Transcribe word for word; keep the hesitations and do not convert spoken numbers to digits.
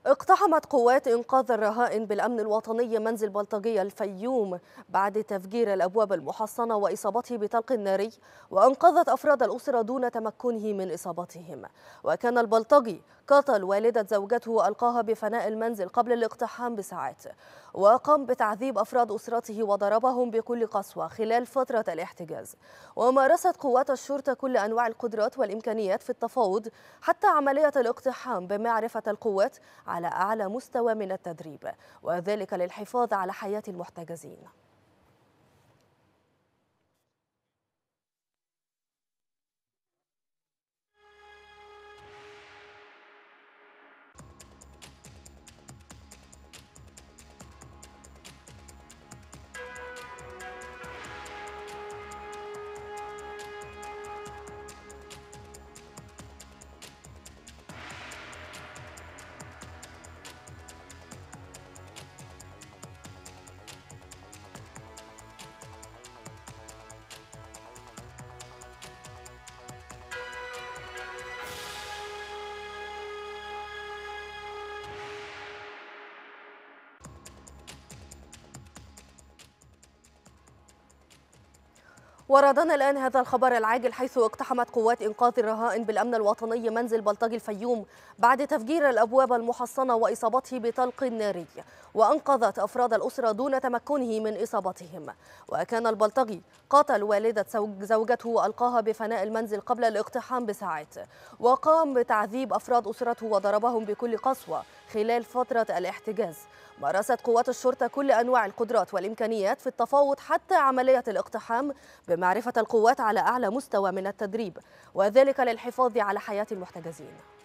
اقتحمت قوات إنقاذ الرهائن بالأمن الوطني منزل بلطجية الفيوم بعد تفجير الأبواب المحصنة وإصابته بطلق ناري، وأنقذت أفراد الأسرة دون تمكنه من إصابتهم. وكان البلطجي قتل والدة زوجته ألقاها بفناء المنزل قبل الاقتحام بساعات، وقام بتعذيب أفراد أسرته وضربهم بكل قسوة خلال فترة الاحتجاز. ومارست قوات الشرطة كل أنواع القدرات والإمكانيات في التفاوض حتى عملية الاقتحام بمعرفة القوات على أعلى مستوى من التدريب، وذلك للحفاظ على حياة المحتجزين. وردنا الآن هذا الخبر العاجل، حيث اقتحمت قوات إنقاذ الرهائن بالأمن الوطني منزل بلطجي الفيوم بعد تفجير الأبواب المحصنة وإصابته بطلق ناري، وأنقذت أفراد الأسرة دون تمكنه من إصابتهم. وكان البلطجي قتل والدة زوجته وألقاها بفناء المنزل قبل الاقتحام بساعات، وقام بتعذيب أفراد أسرته وضربهم بكل قسوة خلال فترة الاحتجاز. مارست قوات الشرطة كل أنواع القدرات والإمكانيات في التفاوض حتى عملية الاقتحام بمعرفة القوات على أعلى مستوى من التدريب، وذلك للحفاظ على حياة المحتجزين.